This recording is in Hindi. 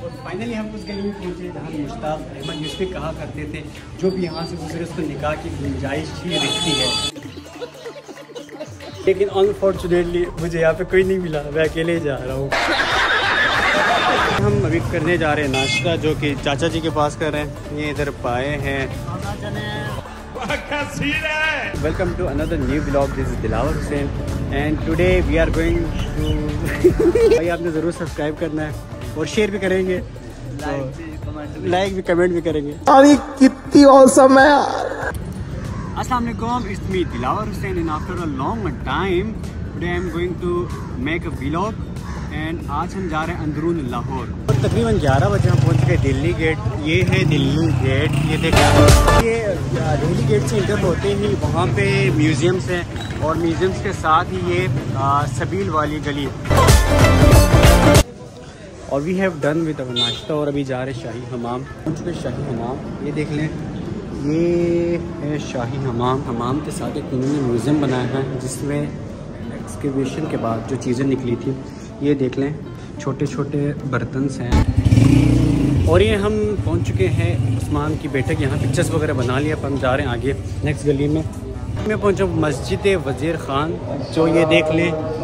और फाइनली हम उस गली में पहुँचे जहाँ मुश्ताक अहमद यूसुफ कहा करते थे जो भी यहाँ से गुजरे उसको निकाह की गुंजाइश ही रहती है। लेकिन अनफॉर्चुनेटली मुझे यहाँ पे कोई नहीं मिला, मैं अकेले जा रहा हूँ। हम अभी करने जा रहे हैं नाश्ता, जो कि चाचा जी के पास कर रहे हैं। ये इधर पाए हैं। Welcome to another new blog, this is Dilawar Hussain and today we are going to भाई आपने ज़रूर सब्सक्राइब करना है और शेयर भी करेंगे, लाइक भी कमेंट भी करेंगे। अरे कितनी औसम है यार। अस्सलाम वालेकुम, it's me Dilawar Hussain and after a long time today I am going to make a vlog and आज हम जा रहे हैं अंदरून लाहौर। और तकरीबन 11 बजे हम पहुंच गए दिल्ली गेट। ये है दिल्ली गेट, ये देखिए। ये दिल्ली गेट से इंटर होते ही वहाँ पे म्यूज़ियम्स हैं और म्यूज़ियम्स के साथ ही ये सबील वाली गली। और we have done with our नाश्ता और अभी जा रहे शाही हमाम। पहुँच चुके शाही हमाम, ये देख लें, ये है शाही हमाम। हमाम के साथ एक उन्होंने म्यूज़ियम बनाया है जिसमें एक्सकेवेशन के बाद जो चीज़ें निकली थी, ये देख लें, छोटे छोटे बर्तन्स हैं। और ये हम पहुंच चुके हैं उस्मान की बैठक, यहाँ पिक्चर्स वगैरह बना लिया। अब हम जा रहे हैं आगे नेक्स्ट गली में। मैं पहुंचा मस्जिद वज़ीर ख़ान, जो ये देख लें